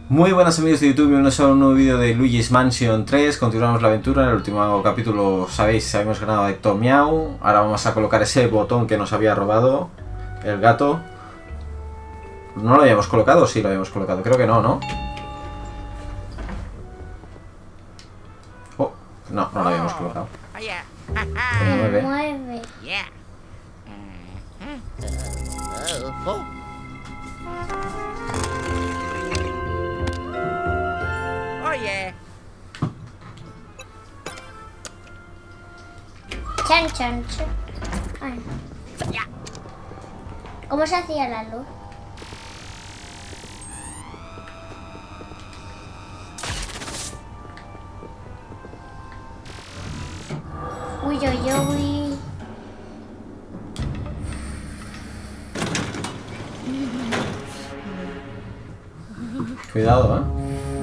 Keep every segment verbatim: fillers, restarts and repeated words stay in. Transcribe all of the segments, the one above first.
Muy buenas amigos de YouTube, bienvenidos a un nuevo vídeo de Luigi's Mansion tres. Continuamos la aventura. En el último capítulo, sabéis, habíamos ganado a Hector Miau. Ahora vamos a colocar ese botón que nos había robado el gato. ¿No lo habíamos colocado? Sí, lo habíamos colocado. Creo que no, ¿no? Oh, no, no lo habíamos colocado. Se mueve. mueve. Oye. Chan, chan, chan. Ay. ¿Cómo se hacía la luz? Uy, uy, uy. Cuidado, ¿eh?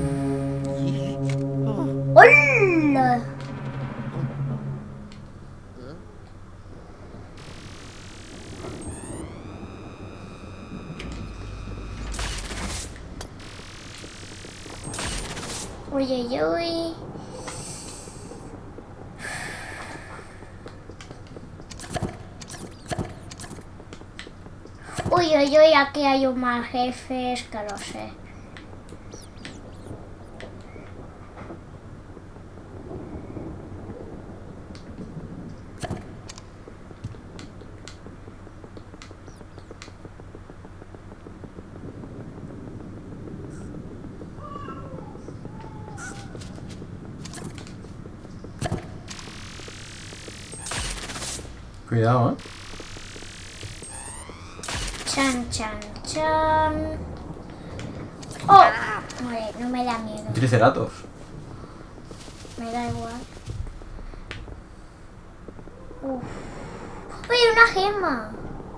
¡Hola! Uy, uy, uy. Uy, uy, uy, aquí hay un mal jefe, es que lo sé. Cuidado, ¿eh? Chan, chan, chan. ¡Oh! Vale, no me da miedo. Triceratops. Me da igual. Uf. ¡Uy, una gema!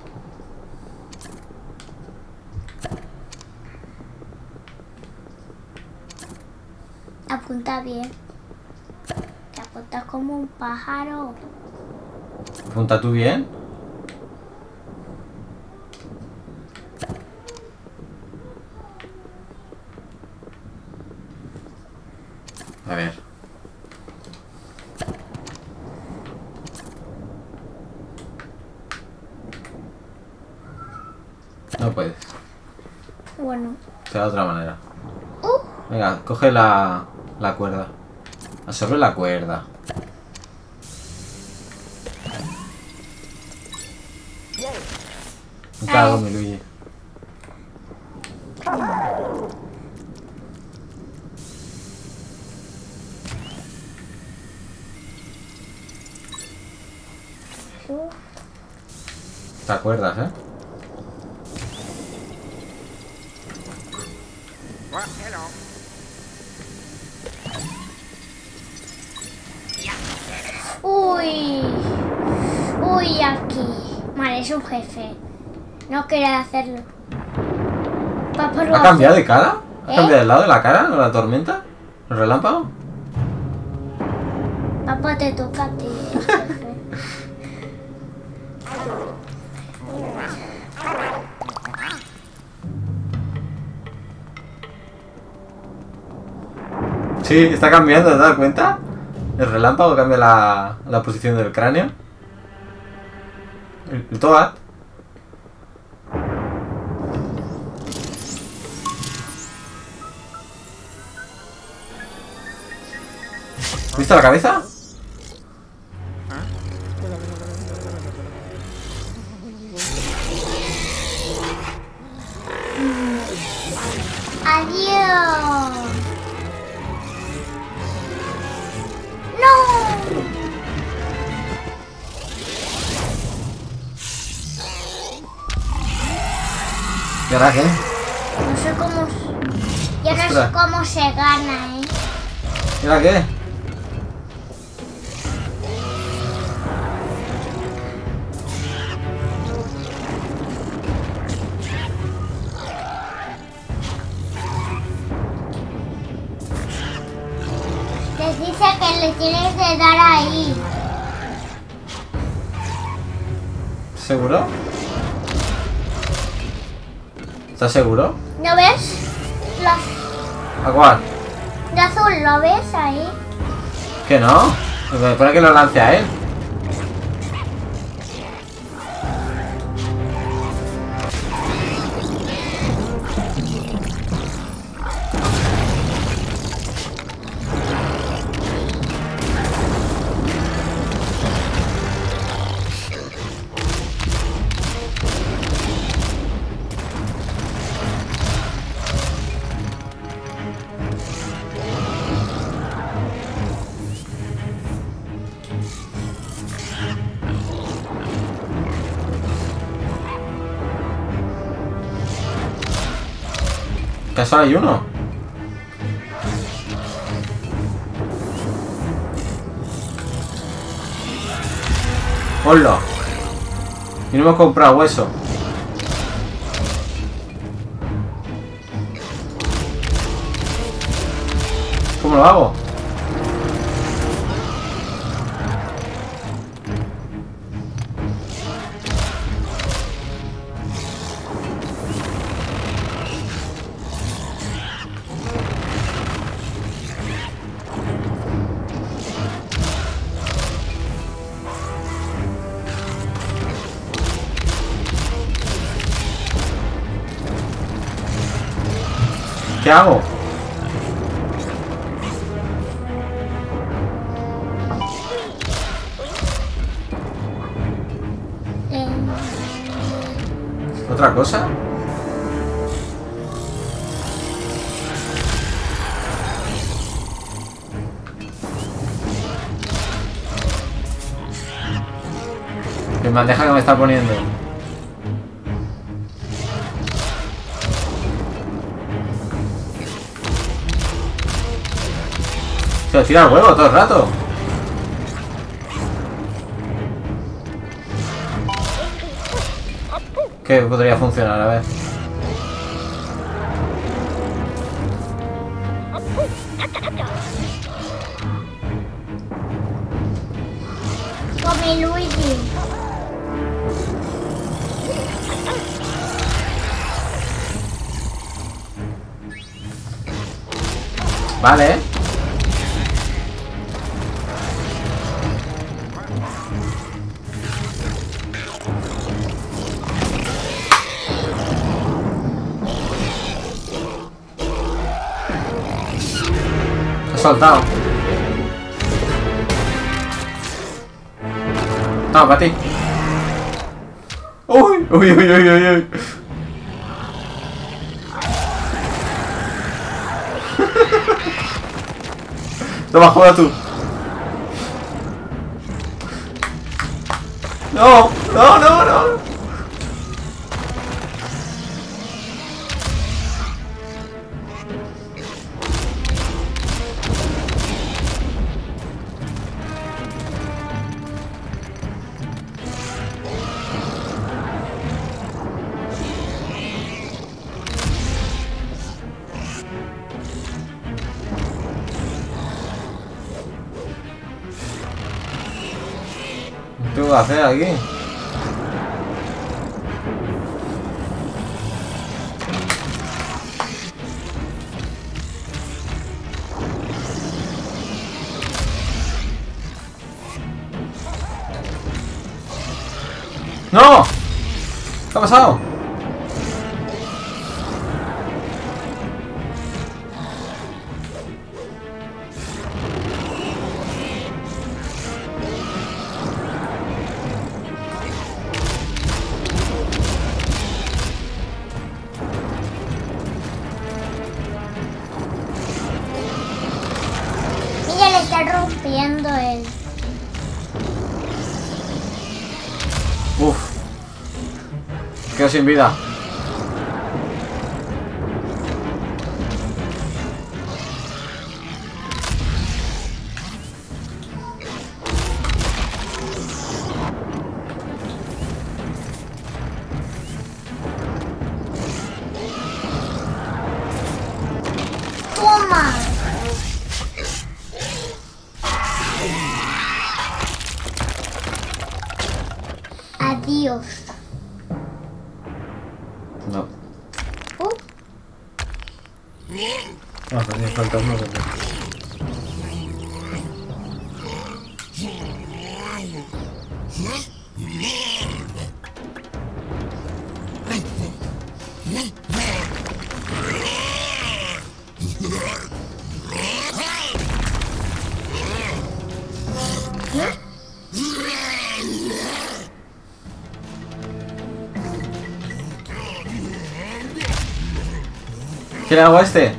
Apunta bien. Te apuntas como un pájaro. Apunta tú bien. A ver. No puedes. Bueno. Será de otra manera. Uh, Venga, coge la, la cuerda. Absorbe la cuerda. Me cago en mi Luigi. uh. ¿Te acuerdas, eh? Well, hello. Uy. Uy, aquí. Vale, es un jefe. No quería hacerlo. Papá lo ¿Ha hace. cambiado de cara? ¿Ha ¿Eh? cambiado el lado de la cara? ¿O la tormenta? ¿El relámpago? Papá, te toca a ti, jefe. Sí, está cambiando, ¿te das cuenta? El relámpago cambia la, la posición del cráneo. El, el Toad. ¿Viste la cabeza? Adiós. No. ¿Y ahora qué? No sé cómo. Yo no sé Ostras. cómo se gana, ¿eh? ¿Y ahora qué? Les dice que le tienes que dar ahí. ¿Seguro? ¿Estás seguro? ¿No ves? Los... ¿A cuál? De azul, ¿lo ves ahí? ¿Que no? Me pone que lo lance a él. ¿Que solo hay uno? ¡Hola! Y no hemos comprado hueso. ¿Cómo lo hago? ¿Qué hago? Eh, ¿Otra cosa? ¿Qué bandeja que me está poniendo? Se tira el huevo todo el rato. ¿Qué podría funcionar? A ver. Come Luigi. Vale. He soltado. No, para ti. Uy, uy, uy, uy, uy, uy. Toma, juega tú. No, no, no, no. ¿Qué voy a hacer aquí? ¡No! ¿Qué ha pasado? Ella le está rompiendo el... Uf. Quedo sin vida. ¡Toma! Adiós. No. Uh, Ah, pues me falta uno. ¿Qué le hago a este?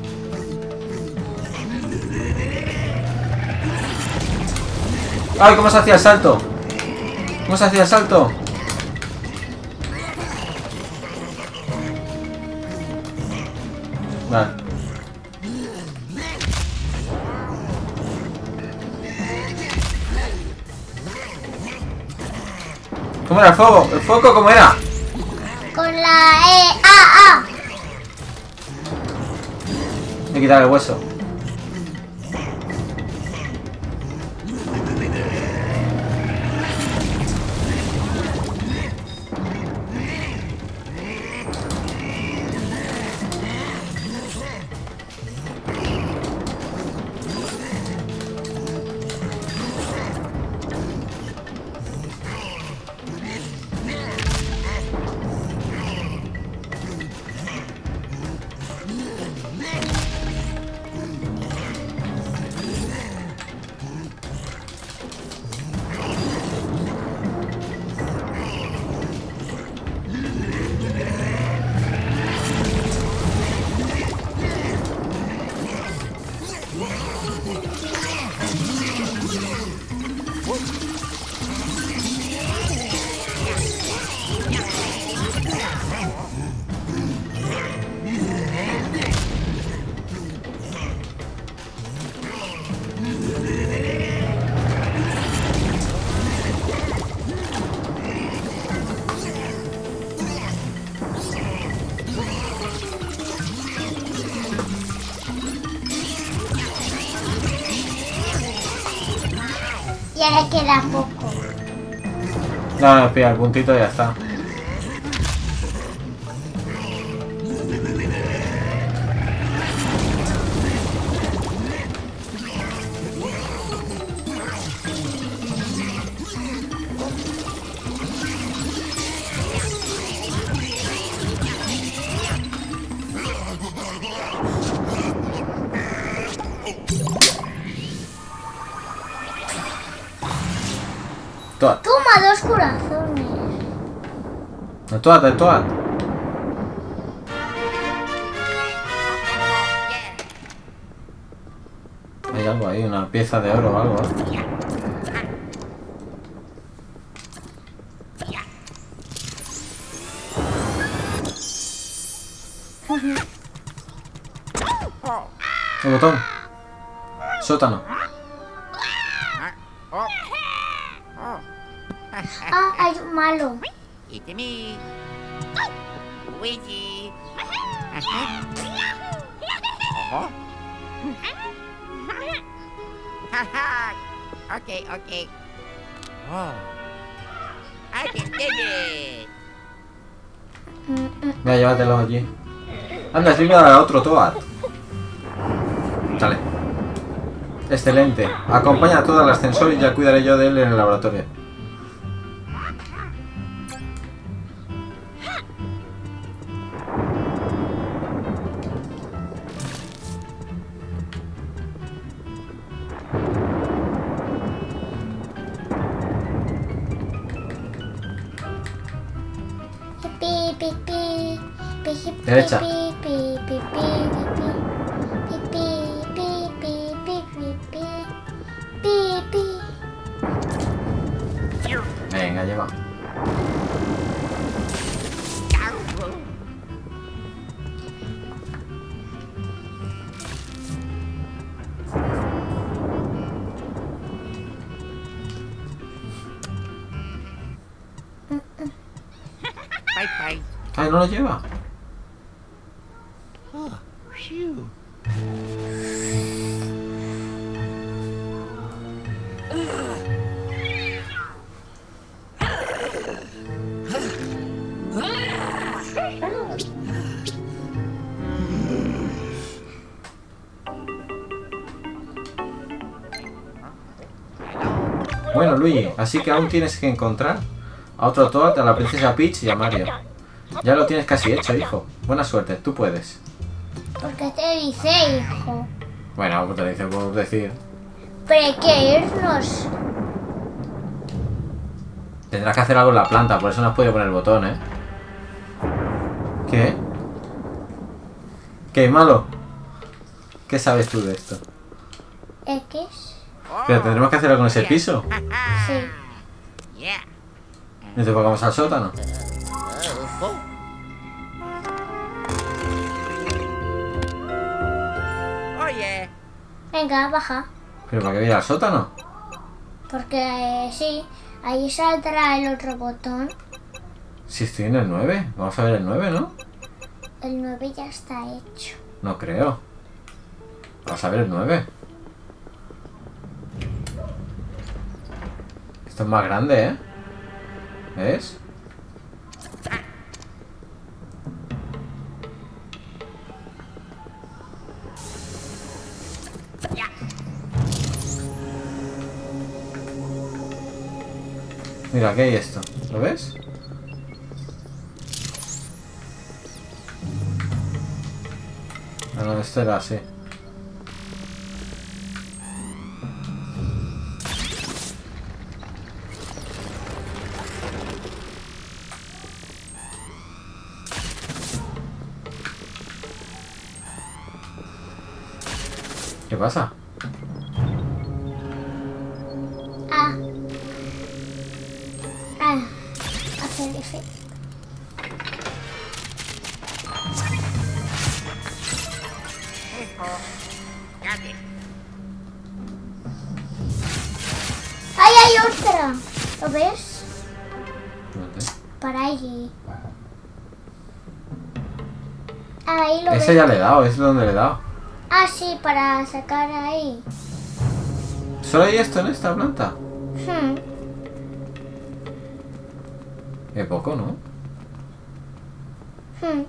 ¡Ay! ¿Cómo se hacía el salto? ¿Cómo se hacía el salto? Vale. ¿Cómo era el fuego? ¿El fuego cómo era? Con la E. ¡Ah! ¡Ah! Voy a quitar el hueso. Ya le queda poco. No, no, espera, el puntito y ya está. Toad. Toma dos corazones. El Toad, el Toad. Hay algo ahí, una pieza de oro o algo, ¿eh? El botón. Sótano. Oh. Oh. Ah, hay un malo. It's me. Luigi. Uh-huh. Haha. Okay, okay. Oh. I can dig it. Mira, llévatelo allí. Anda, es libre a otro Toad. Dale. Excelente. Acompaña a todo al ascensor y ya cuidaré yo de él en el laboratorio. Pi, pi, pi, pi, pi, Derecha. pi, pi, pi, pi, pi, pi, pi, pi, pi, pi, pi, pi, pi. Venga, lleva. Bye bye. Ay, no lo lleva. Oh, phew. Bueno, Luigi, así que aún tienes que encontrar a otro Toad, a la princesa Peach y a Mario. Ya lo tienes casi hecho, hijo. Buena suerte, tú puedes. ¿Por qué te dice, hijo? Bueno, pues te dice por decir. Pero hay que irnos. Tendrás que hacer algo en la planta, por eso no has podido poner el botón, ¿eh? ¿Qué? ¿Qué, malo? ¿Qué sabes tú de esto? X. Pero tendremos que hacerlo con ese piso. Sí. Yeah. Entonces vamos al sótano. Oh, oh. Oh, yeah. Venga, baja. ¿Pero para qué ir al sótano? Porque eh, sí, ahí saldrá el otro botón. Si estoy en el nueve. Vamos a ver el nueve, ¿no? El nueve ya está hecho. No creo. Vamos a ver el nueve. Esto es más grande, ¿eh? ¿Ves? Mira, aquí hay esto. ¿Lo ves? Ah, no, este era así. ¿Qué pasa? Ah. Ah. Hacer efecto. Got it. ¡Ahí hay otra! ¿Lo ves? ¿Dónde? Para allí. Ahí lo Ese ves. ya le he dado, es donde le he dado. Ah, sí, para sacar ahí. ¿Solo hay esto en esta planta? Hmm. Qué poco, ¿no? Hmm.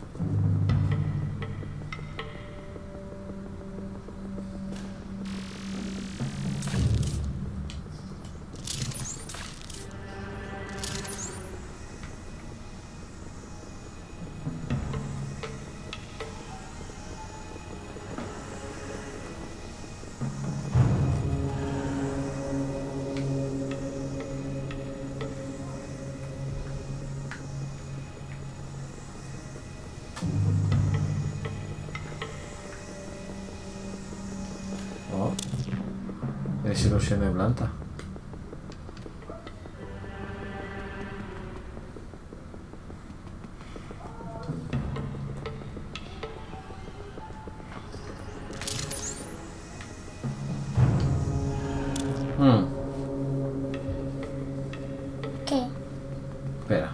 Oh. Desilusión de planta. Hmm. ¿Qué? Espera.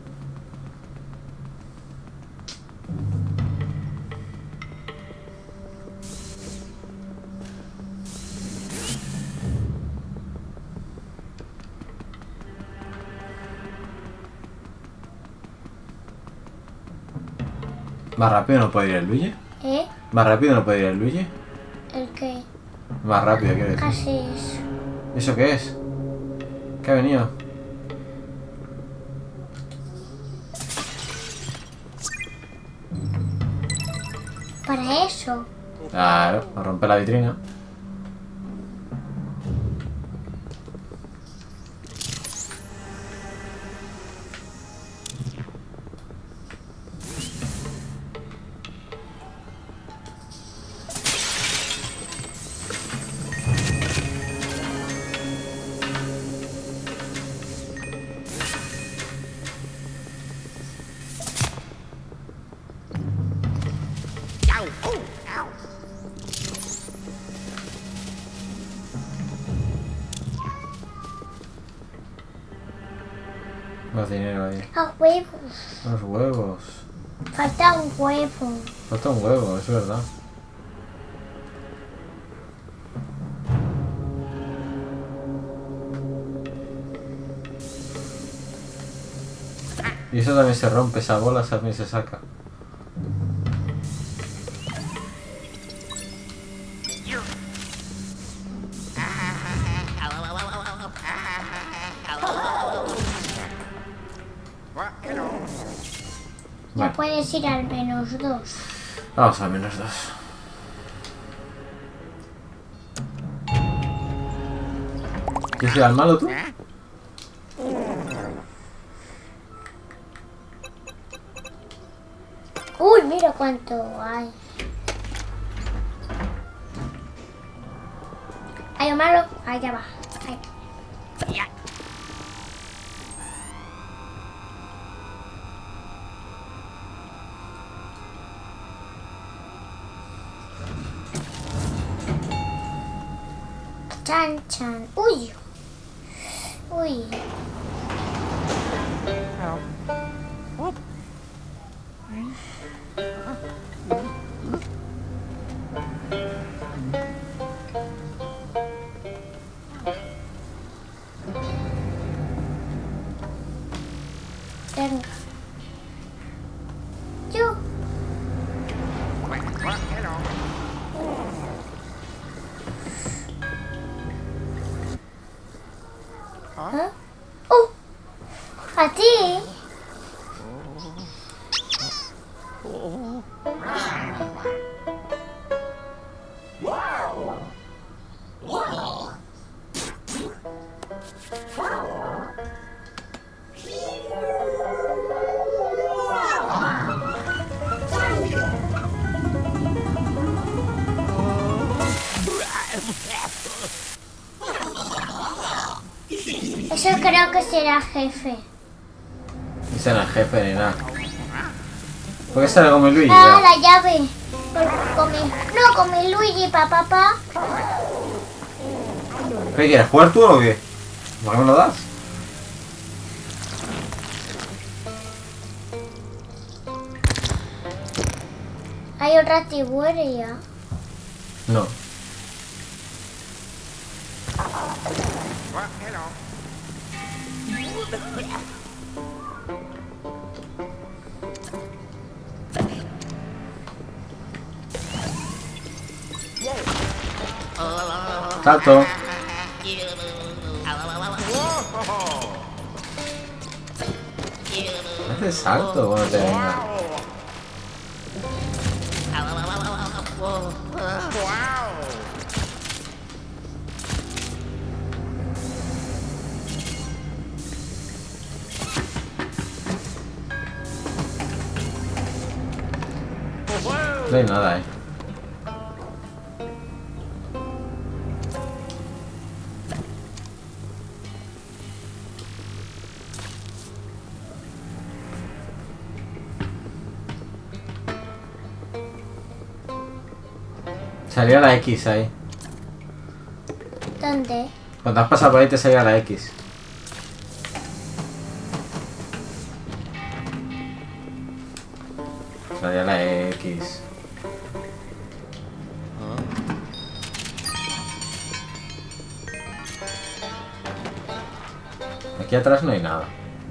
Más rápido no puede ir el Luigi. ¿Eh? Más rápido no puede ir el Luigi. ¿El qué? Más rápido, quiero decir. Así es. ¿Eso qué es? ¿Qué ha venido? Para eso. Claro, a romper la vitrina. Ow. Oh, ow. Más dinero ahí. Ah, huevos. Los huevos. Falta un huevo. Falta un huevo, es verdad. Y eso también se rompe, esa bola también se saca. Ah, ow, ow, ow, ow, ow. Ya Vale. puedes ir al menos dos. Vamos al menos dos. ¿Quieres ir al malo tú? ¿Eh? Uy, mira cuánto hay. Hay un malo. Allá va. Ahí. Ya. Chan, chan. Uy. Uy. Whoop. Venga. Yo. Well, well, hello. ¿Ah? ¡Oh! ¿A ti? Eso creo que será jefe. Ese no es jefe ni nada. ¿Por qué sale como Luigi? Ah, Ya? la llave. Con, con mi, no, con mi Luigi, papá, papá. ¿Qué quieres? ¿Jugar tú o qué? ¿Por qué me lo das? Hay otra tiburia. No. Well, hello. Salto. Haces salto cuando te venga. Wow. No hay nada, eh. Salía la X ahí. ¿Dónde? Cuando has pasado por ahí te salía la X. Salía la X. Aquí atrás no hay nada.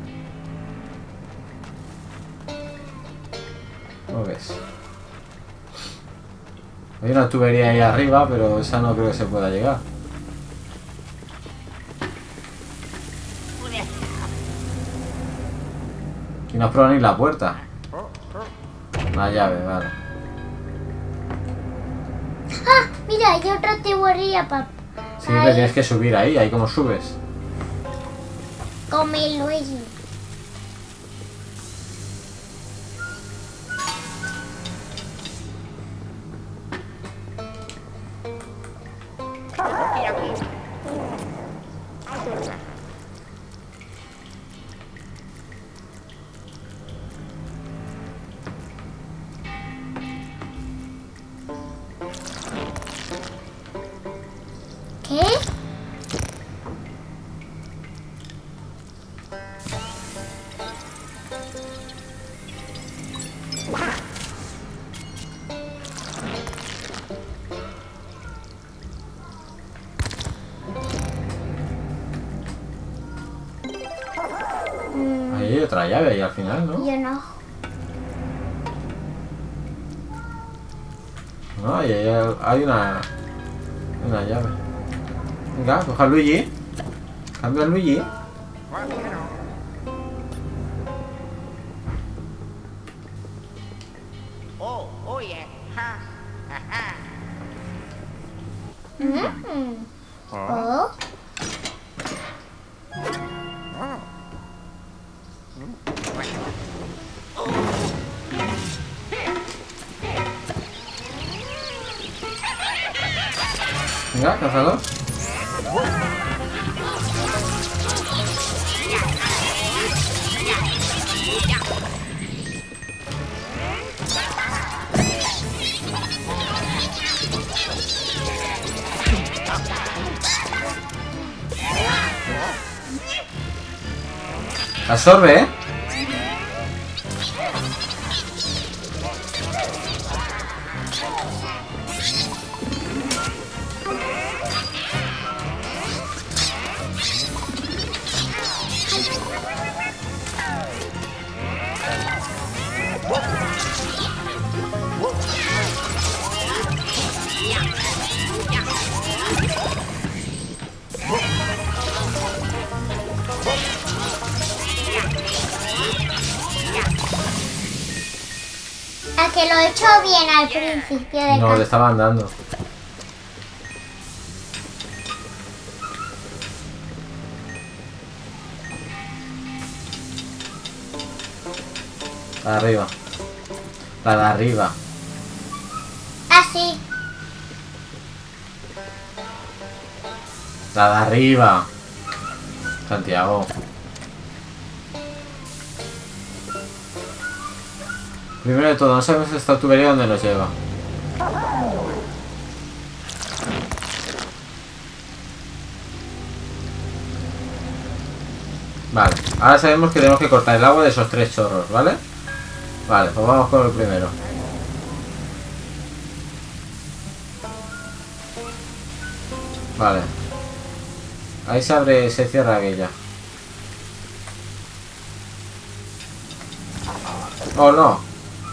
¿Cómo ves? Hay una tubería ahí arriba, pero esa no creo que se pueda llegar. Aquí no has probado ni la puerta. La llave, vale. ¡Ah! Mira, hay otra tiburia, papá. Sí, pero tienes que subir ahí, ahí como subes. Con mi Luigi. ¿Qué? Mm, Ahí hay otra llave ahí al final, ¿no? yo no. No, ahí hay, hay una... Una llave. Venga, coja a Luigi. Cambia a Luigi. Well, hello. Oh, oh yeah. Ha. Ha ha. Mm. Oh. Venga, cazador. Absorbe, ¿eh? A que lo he hecho bien al principio de No, le estaban dando. La de arriba. La de arriba. Así. La de arriba. Santiago. Primero de todo, no sabemos esta tubería dónde nos lleva. Vale, ahora sabemos que tenemos que cortar el agua de esos tres chorros, ¿vale? Vale, pues vamos con el primero. Vale. Ahí se abre, se cierra aquella. Oh, no.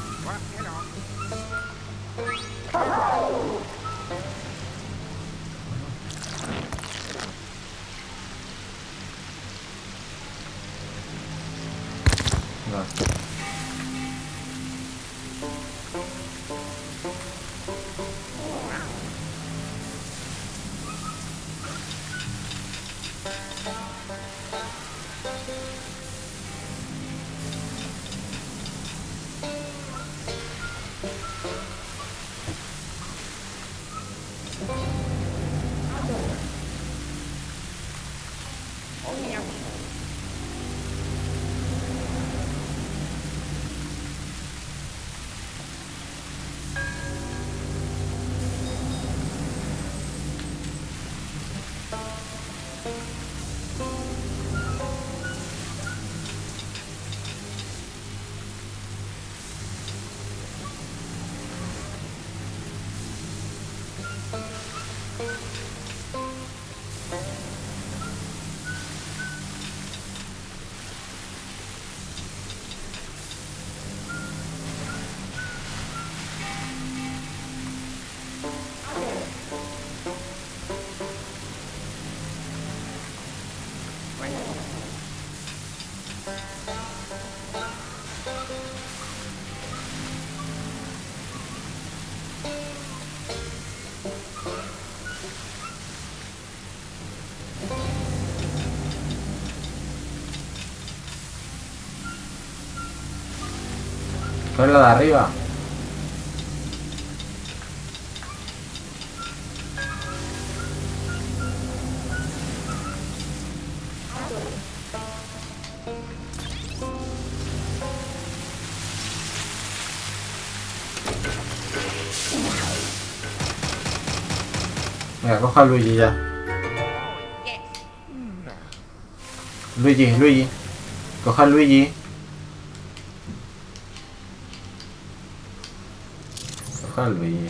¿Cuál es la de arriba? Venga, coja a Luigi ya. Luigi, Luigi. Coja a Luigi. Coja a Luigi.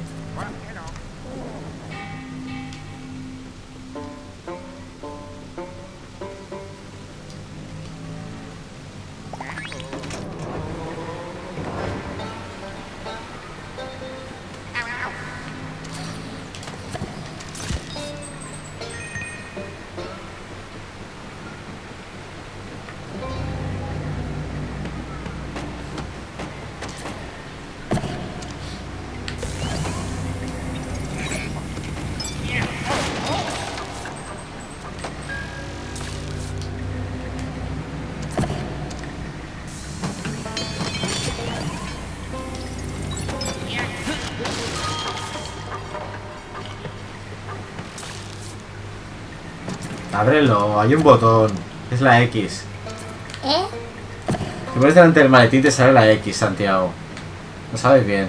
Ábrelo, hay un botón. Es la X. ¿Eh? Si pones delante del maletín te sale la X, Santiago. Lo sabes bien.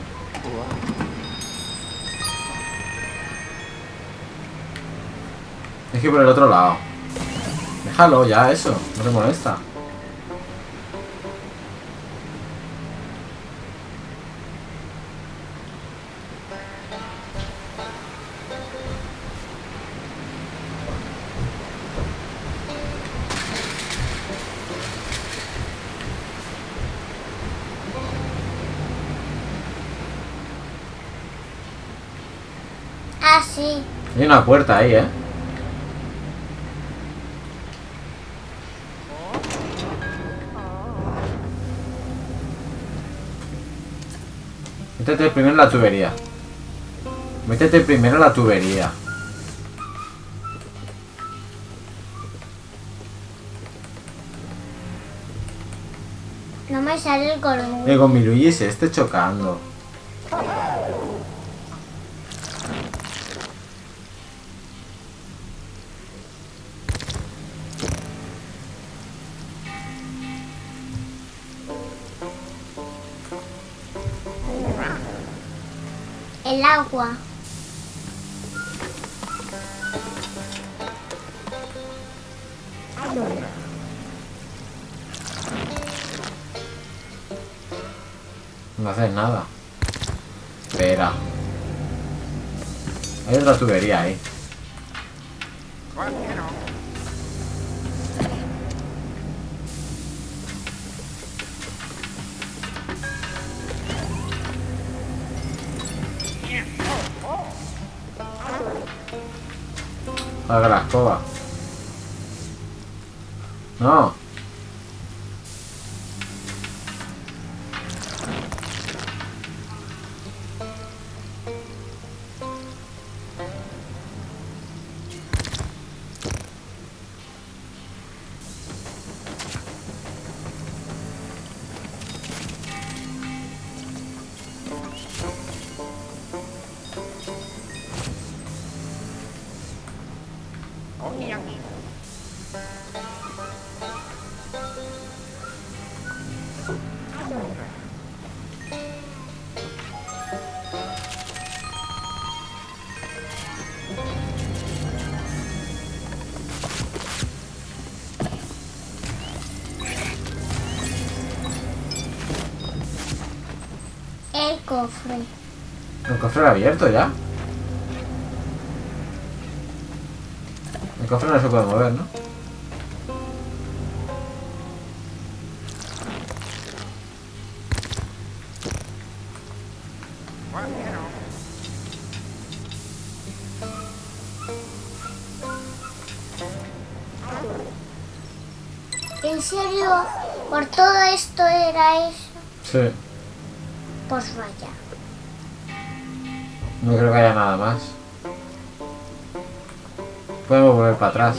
Es que por el otro lado. Déjalo ya, eso. No te molesta. Ah, sí. Hay una puerta ahí, ¿eh? Métete primero en la tubería. Métete primero en la tubería. No me sale el color. Digo, mi Luigi se esté chocando. El agua. No haces nada. Espera. Hay otra tubería ahí. ¿Por qué no? Haga la escoba. No. Oye, aquí. El cofre. El cofre era abierto ya. El cofre no se puede mover, ¿no? ¿Por qué no? ¿En serio? ¿Por todo esto era eso? Sí. Pues vaya. No creo que haya nada más. Podemos volver para atrás.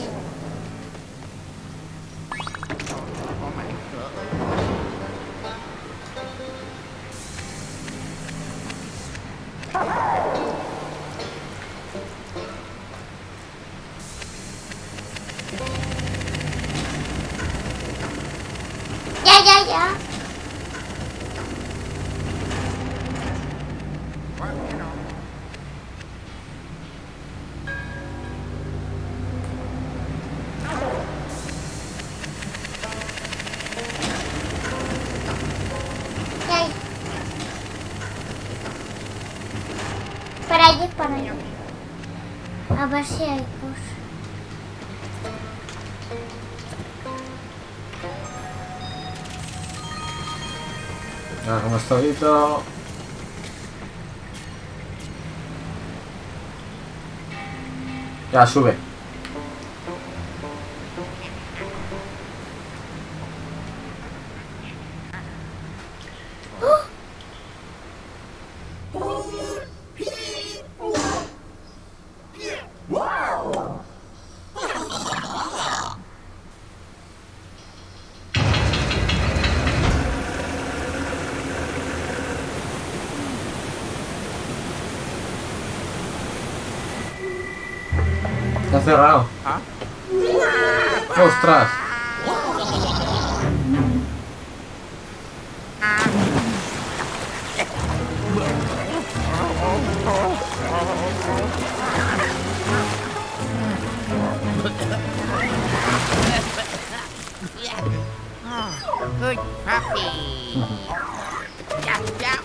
Ya, ya, ya. ¿Por qué no? Ya, ya. Para allí, para allí. A ver si hay cosas. Ya como estoy todo. Ya sube. Está cerrado. ¿Ah? ¡Ostras! Good puppy. Yeah, yeah.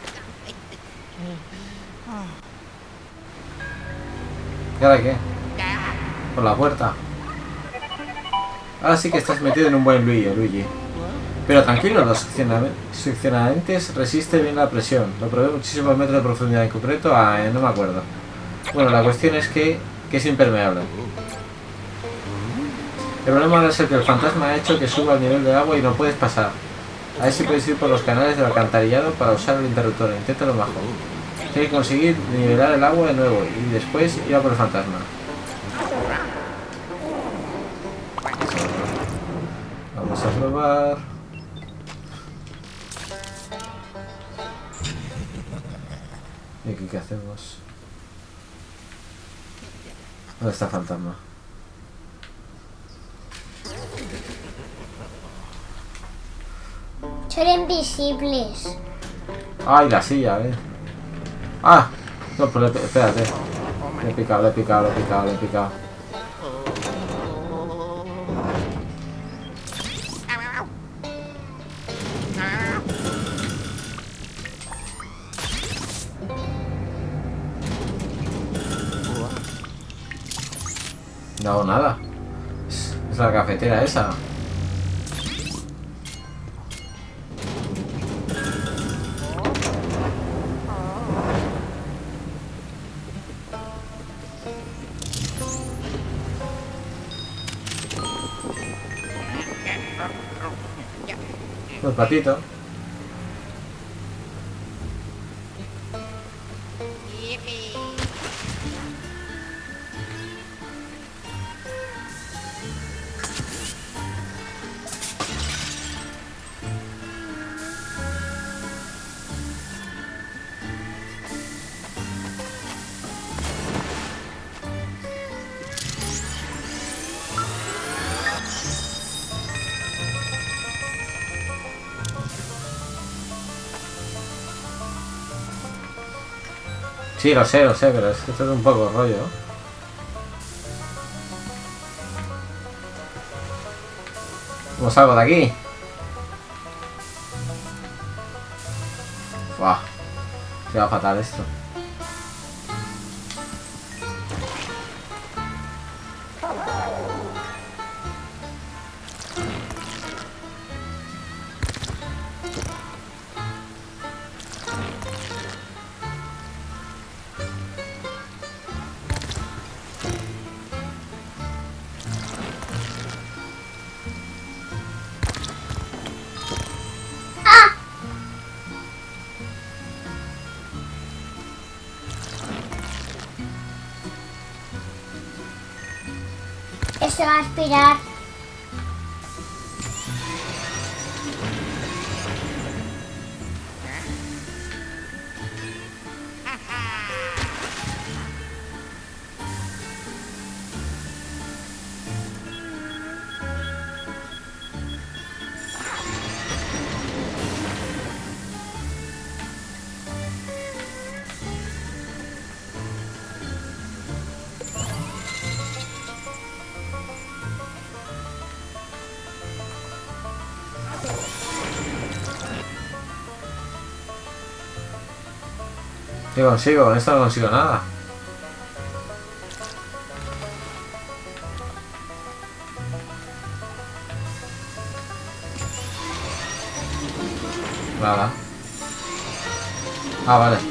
¿Y ahora qué? Por la puerta. Ahora sí que estás metido en un buen Luigi, Luigi. Pero tranquilo, los succiona- succionantes resisten bien la presión. Lo probé muchísimos metros de profundidad, en concreto a... Eh, no me acuerdo. Bueno, la cuestión es que, que es impermeable. El problema ahora es el que el fantasma ha hecho que suba el nivel del agua y no puedes pasar. A ver si puedes ir por los canales del alcantarillado para usar el interruptor. Inténtalo mejor. Tienes que conseguir nivelar el agua de nuevo y después ir a por el fantasma. Vamos a probar. ¿Y aquí qué hacemos? ¿Dónde está el fantasma? Son invisibles. ¡Ay, la silla, eh! ¡Ah! No, pues le, espérate. Le he picado, le he picado, le he picado, le he picado. No hago nada. Es, es la cafetera esa. El patito. Yippee. Sí, lo sé, lo sé, pero es que esto es un poco rollo. ¿Cómo salgo de aquí? Buah, se va fatal esto. Eso va a aspirar. ¿Qué consigo? Con esto no consigo nada. Nada. Ah, vale.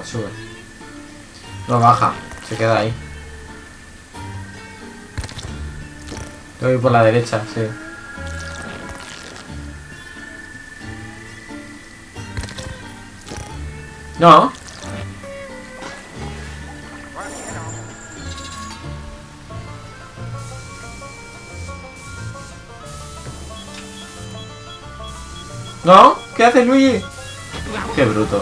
sube. No baja, se queda ahí. Tengo que ir por la derecha, sí. No. ¿No? ¿Qué haces, Luigi? Qué bruto.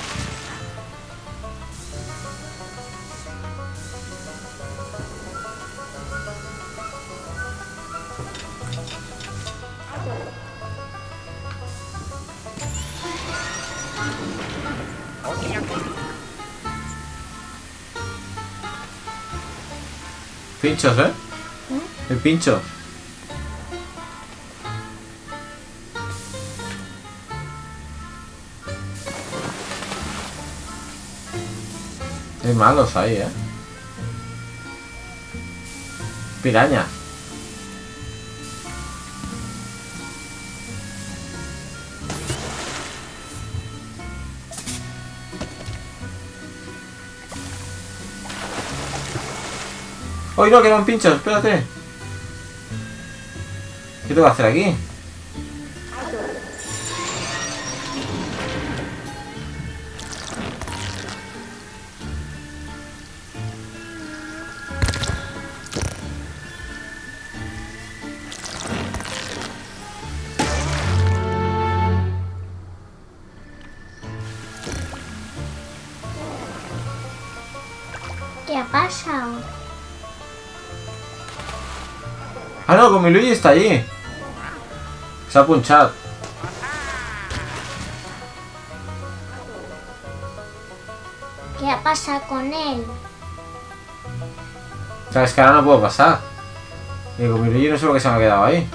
Pinchos, ¿eh? ¿Mm? El pincho. Hay malos ahí, ¿eh? Piraña. ¡Uy, no! Que van pinchos, espérate. ¿Qué tengo que hacer aquí? ¿Qué ha pasado? Ah, no, con mi Luigi está allí. Se ha punchado. ¿Qué ha pasado con él? O sea, es que ahora no puedo pasar. Y con mi Luigi no sé lo que se me ha quedado ahí.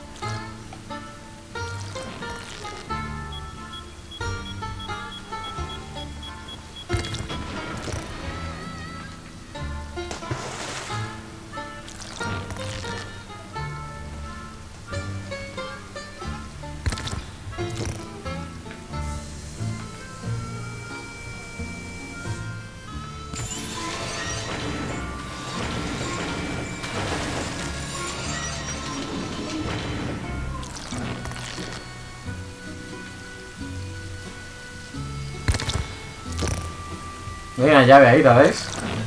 Hay una llave ahí, ¿la ves?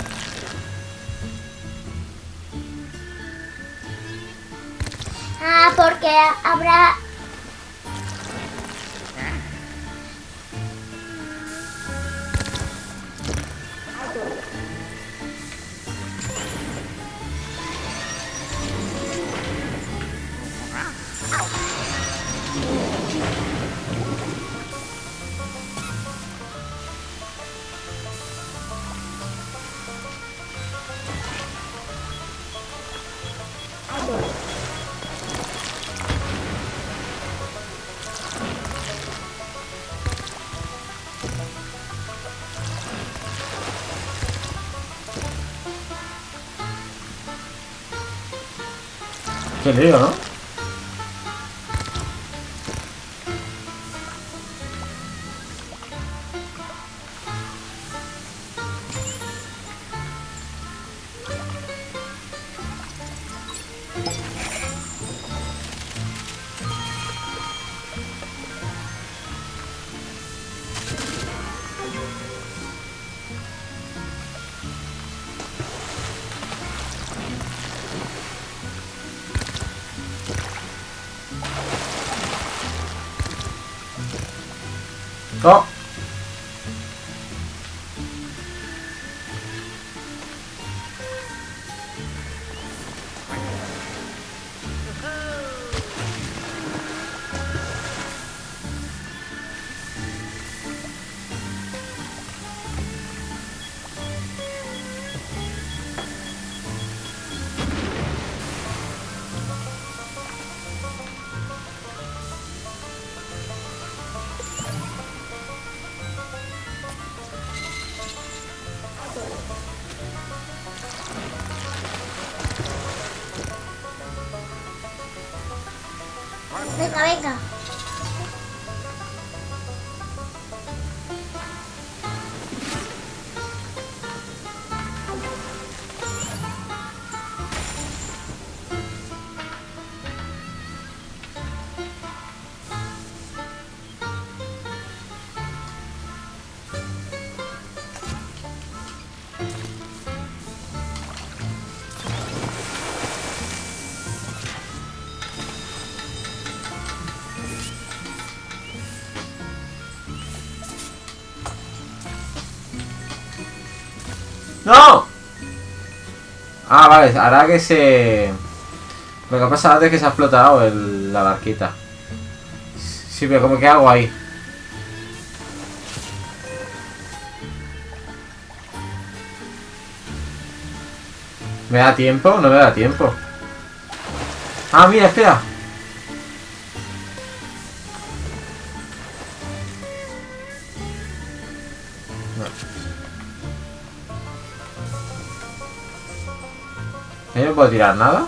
Ah, porque habrá... Qué lío, ¿no? ¡Oh! Venga, venga. ¡No! Ah, vale, hará que se... Lo que pasa antes es que se ha explotado el... la barquita. Sí, pero como que hago ahí. ¿Me da tiempo? No me da tiempo. Ah, mira, espera. ¿Ahí no puedo tirar nada?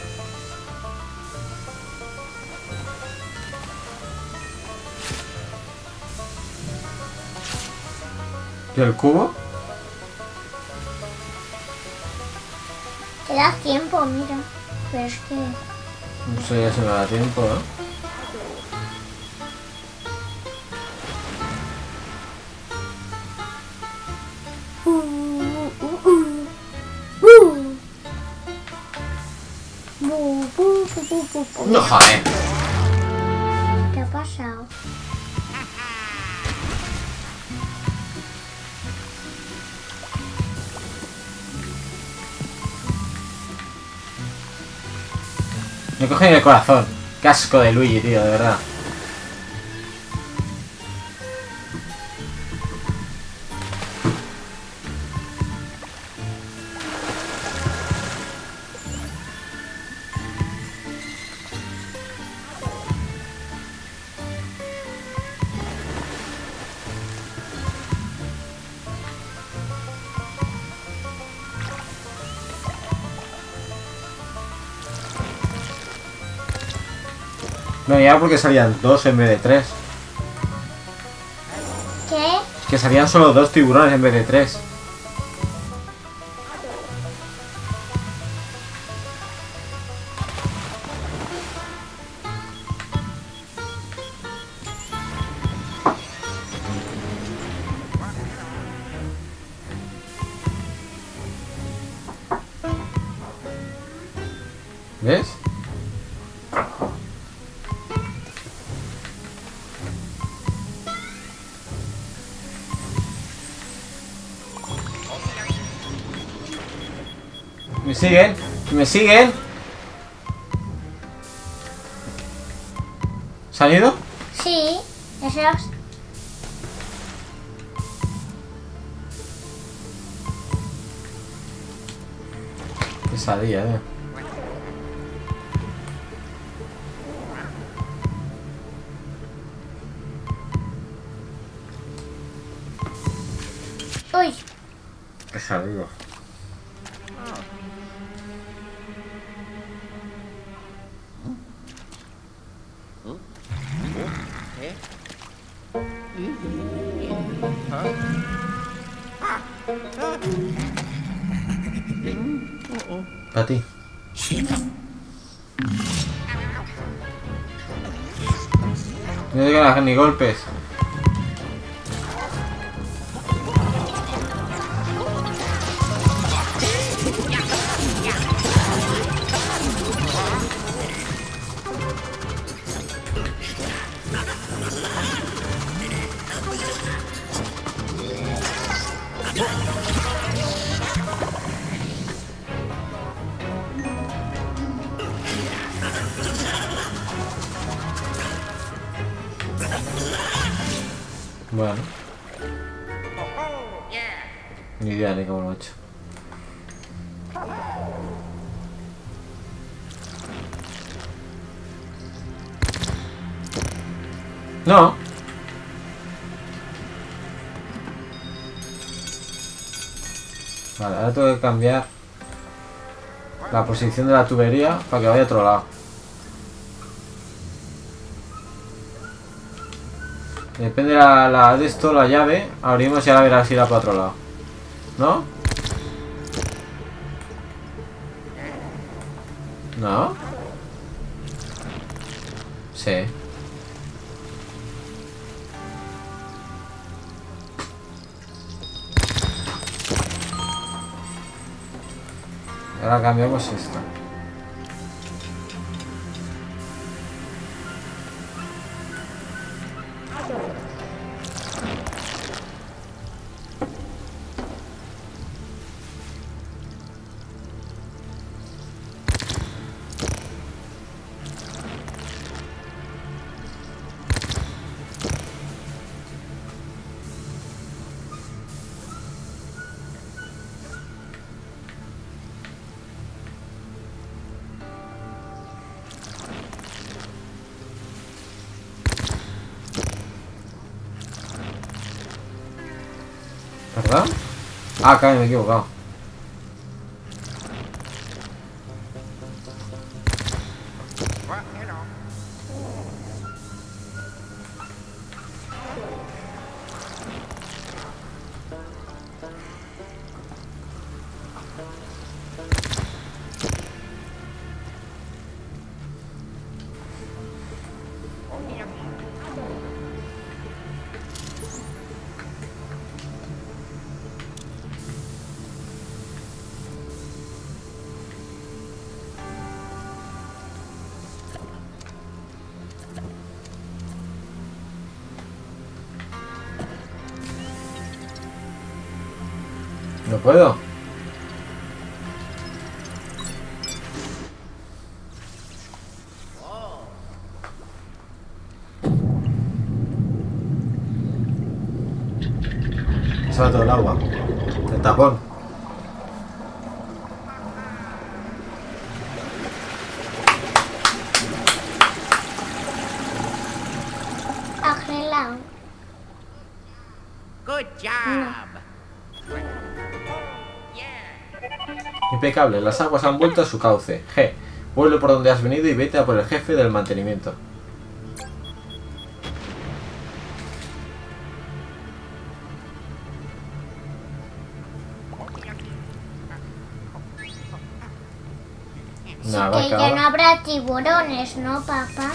¿Y el cubo? Te da tiempo, mira. Pero es que... No sé ya si me da tiempo, ¿eh? Uh, uh, uh, uh. Bu, bu, bu, bu, bu, bu. No, joder. ¿Qué ha pasado? Me he cogido el corazón. Qué asco de Luigi, tío, de verdad. No, ya porque salían dos en vez de tres. ¿Qué? Es que salían solo dos tiburones en vez de tres. ¿Ves? ¿Me siguen? ¿Me siguen? ¿Se han ido? Sí, esos... Pesadilla, eh. Uy, Pesadilla. Para ti. No digan ni golpes. Bueno, ni idea ni cómo lo he hecho. No. Vale, ahora tengo que cambiar la posición de la tubería para que vaya a otro lado. Depende de la, la de esto, la llave. Abrimos y ahora verás si irá para otro lado. ¿No? ¿No? Sí. Ahora cambiamos esto. Ah, cae, me he equivocado. No puedo. Se va todo el agua. El tapón. Arreglado. Good job. Impecable, las aguas han vuelto a su cauce. G. Vuelve por donde has venido y vete a por el jefe del mantenimiento. Nada, Que ya acaba. no habrá tiburones, ¿no, papá?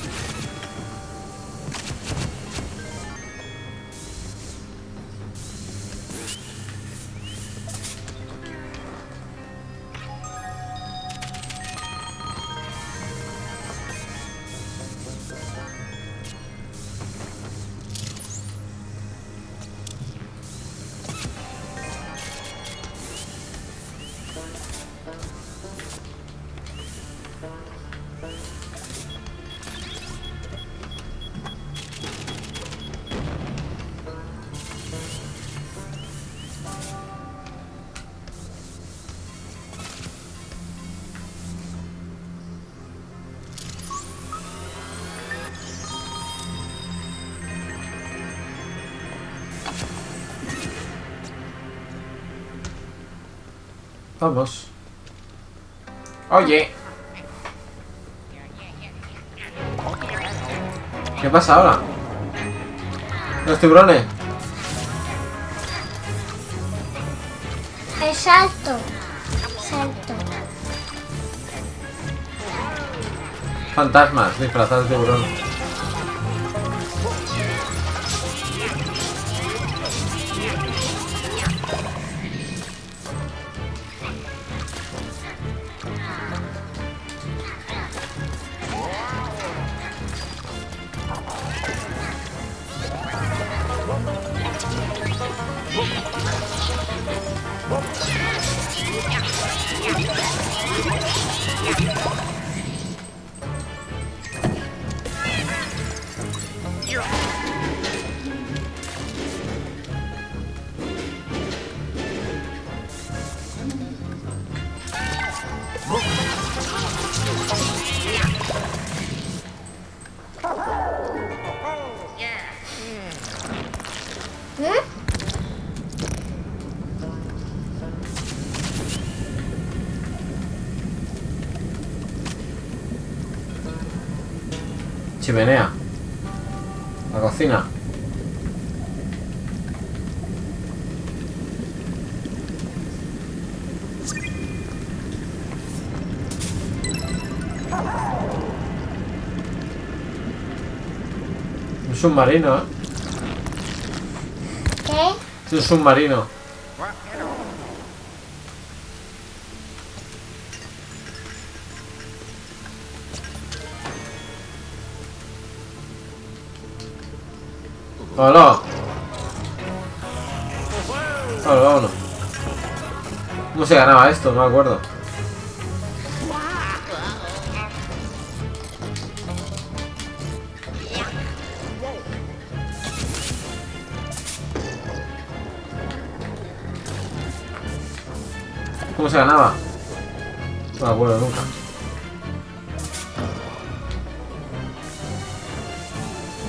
Vamos. Oye. ¿Qué pasa ahora? Los tiburones. El salto. Salto. Fantasmas disfrazados de tiburón. ¿Eh? Chimenea. La cocina. Un submarino, ¿eh? ¿Qué? Es un submarino. ¡Hola! Hola, vámonos. ¿Cómo se ganaba esto? No me acuerdo. ¿Cómo se ganaba? No me acuerdo nunca.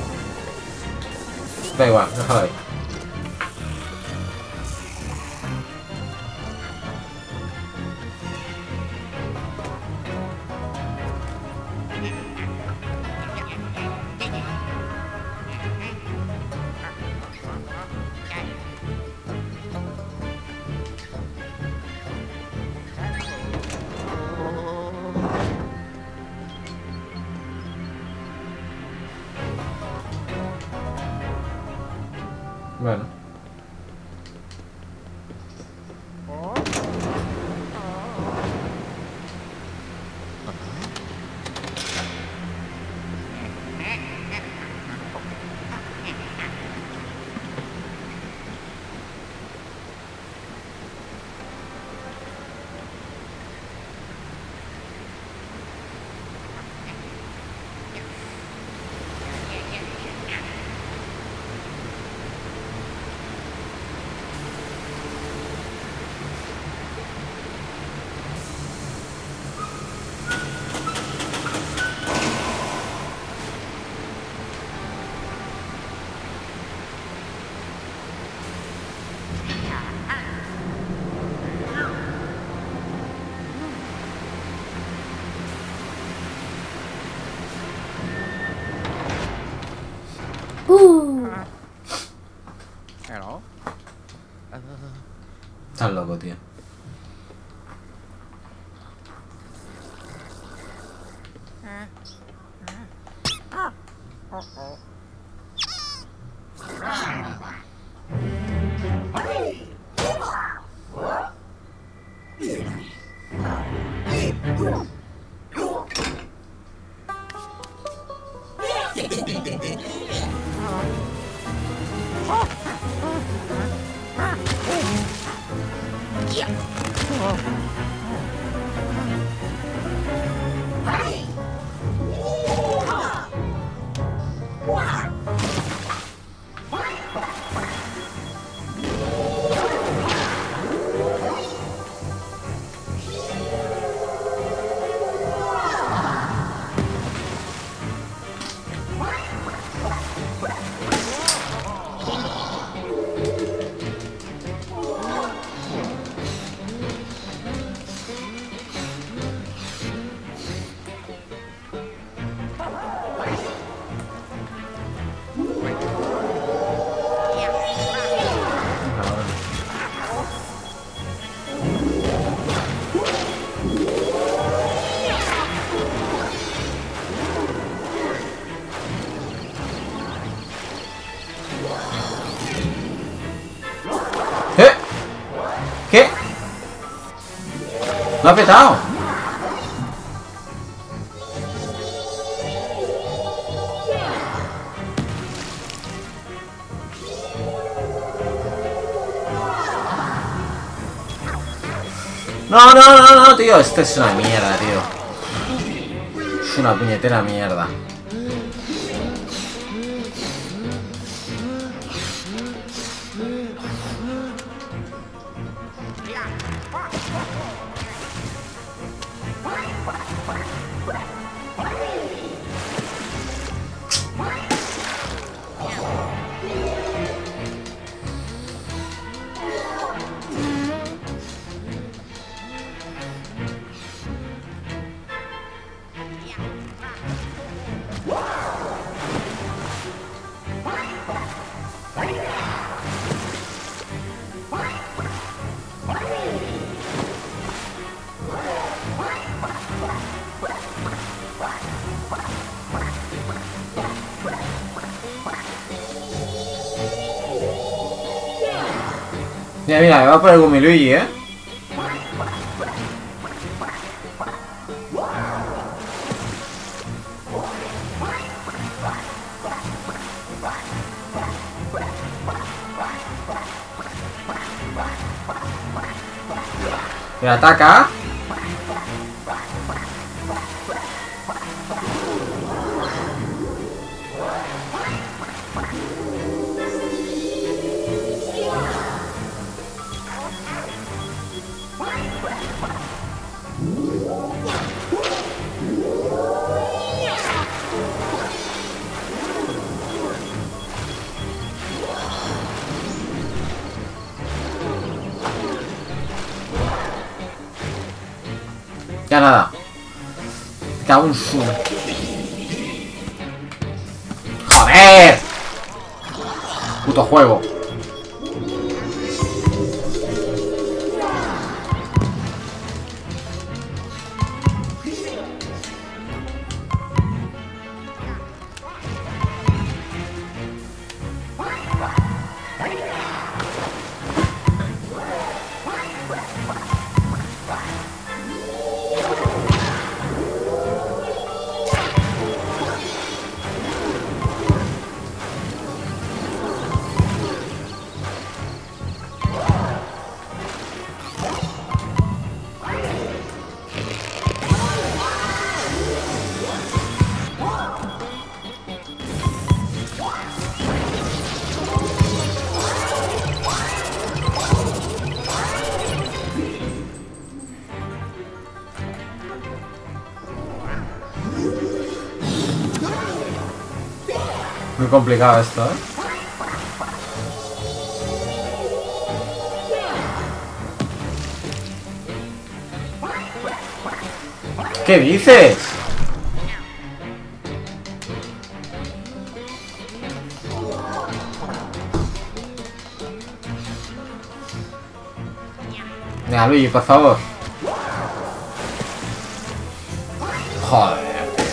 Da igual, déjalo ahí. Bueno. Uh. Hello. Estás loco, tío. ¿Eh? ¿Qué? ¿Lo ha petado? No, no, no, no, tío. Esto es una mierda, tío. Es una puñetera mierda. Mira, mira, me va por el Gumiluigi, ¿eh? Mira, ataca. Ya nada. Me cago en su... ¡Joder! Puto juego. Muy complicado esto, ¿eh? ¿Qué dices? Venga, Luigi, por favor. Joder.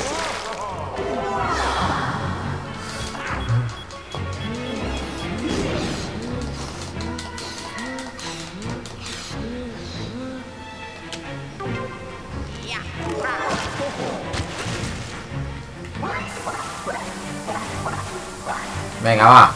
Venga, va.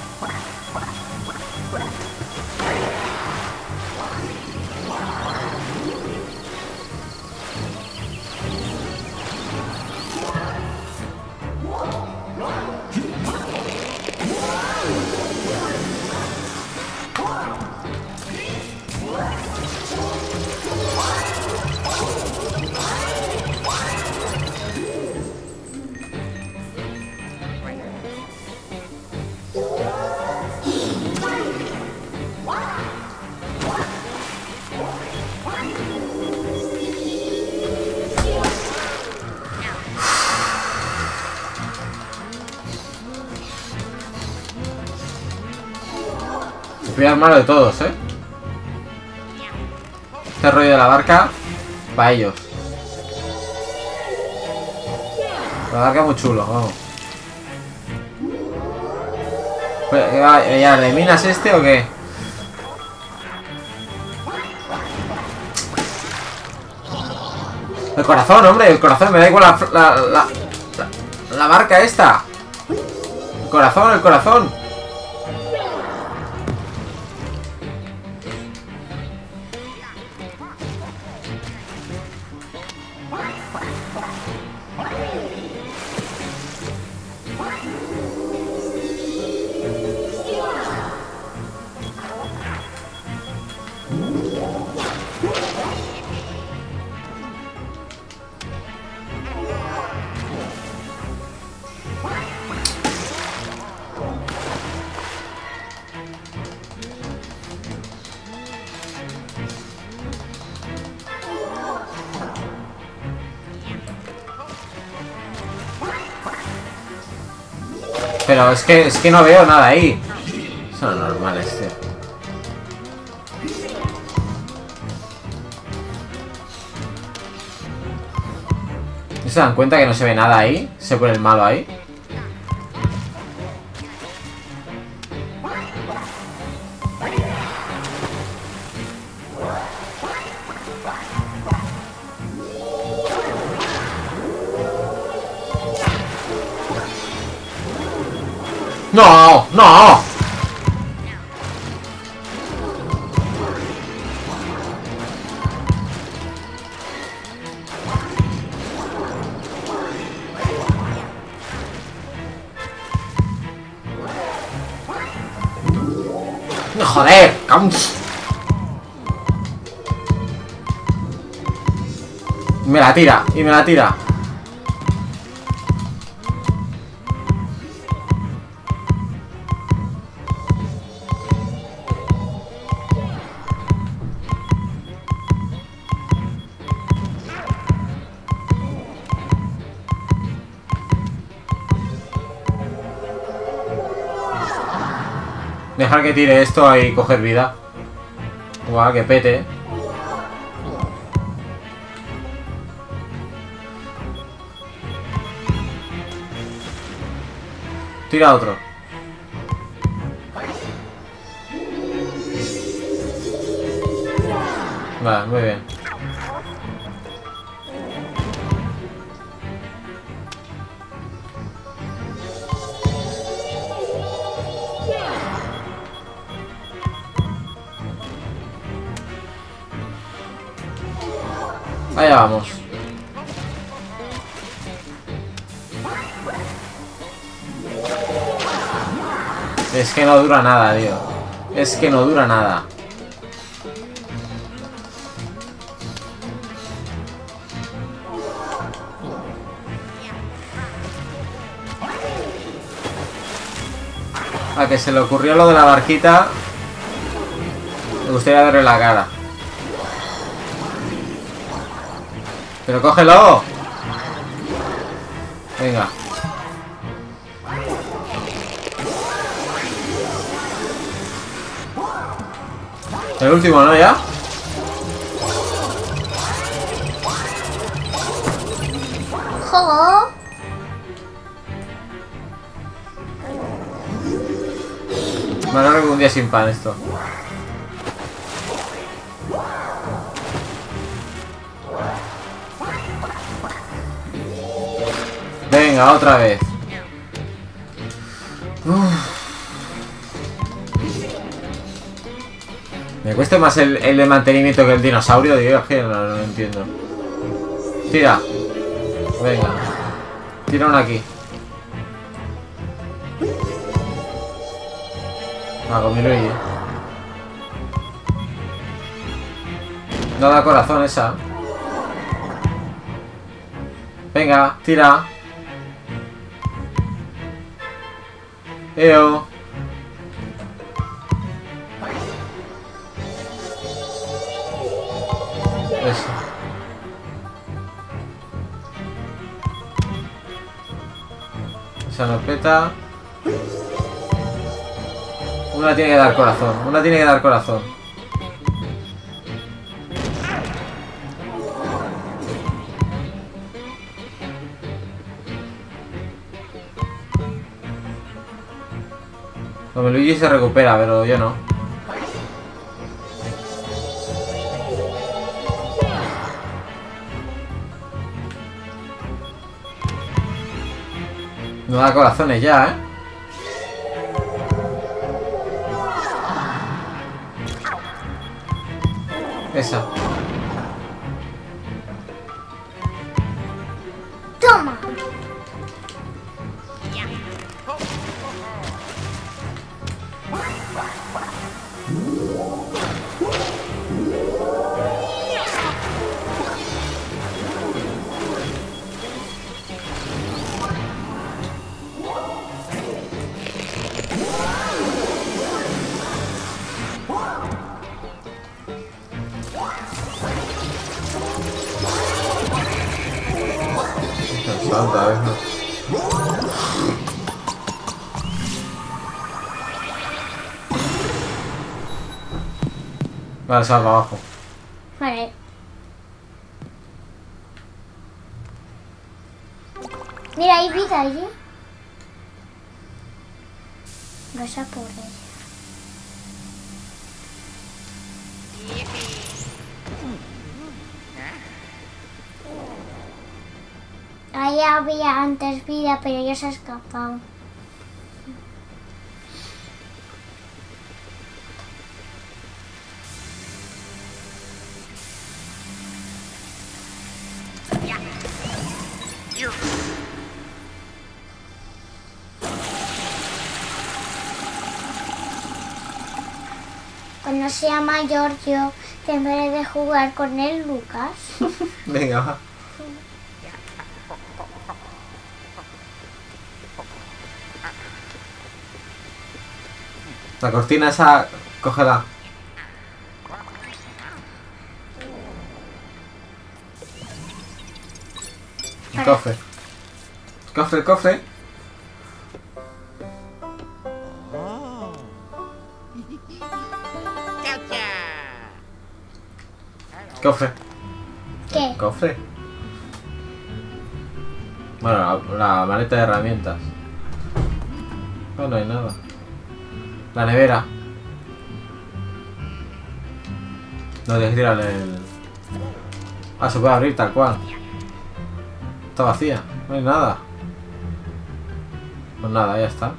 El malo de todos, ¿eh? Este rollo de la barca, para ellos. La barca muy chulo, vamos. ¿Ya le minas este o qué? El corazón, hombre, el corazón, me da igual la, la, la, la, la barca esta. El corazón, el corazón. Pero es que, es que no veo nada ahí. Son normales, tío. ¿No se dan cuenta que no se ve nada ahí? Se pone el malo ahí. ¡No! ¡No! ¡Joder! ¡Cams! Me la tira, y me la tira. Dejar que tire esto y coger vida. Guau, que pete. Tira otro. Vale, muy bien. Allá vamos. Es que no dura nada, tío. Es que no dura nada. A que se le ocurrió lo de la barquita. Me gustaría verle la cara. ¡Pero cógelo! Venga. El último, ¿no? ¿Ya? ¡Jo! Me agarro un día sin pan esto. Venga, otra vez. Uf. Me cuesta más el, el de mantenimiento que el dinosaurio, tío. Es que no, no lo entiendo. Tira. Venga. Tira uno aquí. Ah, con mi Luigi. No da corazón esa. Venga, tira. Eo. Eso. Esa no peta. Una tiene que dar corazón. Una tiene que dar corazón. Como Luigi se recupera, pero yo no. No da corazones ya, ¿eh? Esa. Toma. Santa, ¿ves? Vale, salva abajo. Vale. Mira, hay vida allí. Vas a por ella. Ahí había antes vida, pero ya se ha escapado. Cuando sea mayor yo tendré de jugar con él, Lucas. Venga, va. La cortina esa, cógela. El cofre. El cofre, el cofre. Cofre. ¿Qué? Cofre. Bueno, la, la maleta de herramientas. No, no hay nada. La nevera. No te tiran el... Ah, se puede abrir tal cual. Está vacía, no hay nada. Pues nada, ya está.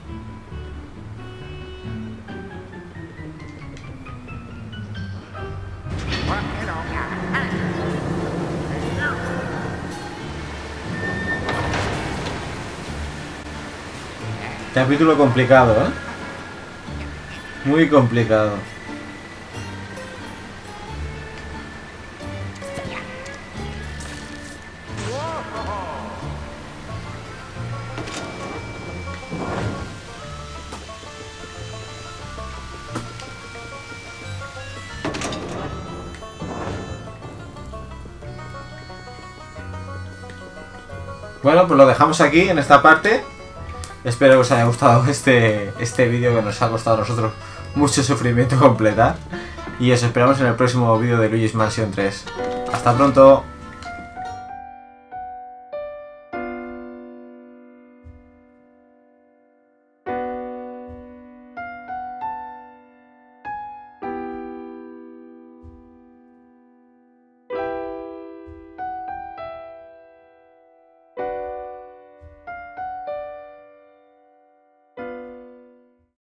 Capítulo complicado, ¿eh? Muy complicado. Bueno, pues lo dejamos aquí en esta parte. Espero que os haya gustado este, este vídeo que nos ha costado a nosotros mucho sufrimiento completar. Y os esperamos en el próximo vídeo de Luigi's Mansion tres. Hasta pronto.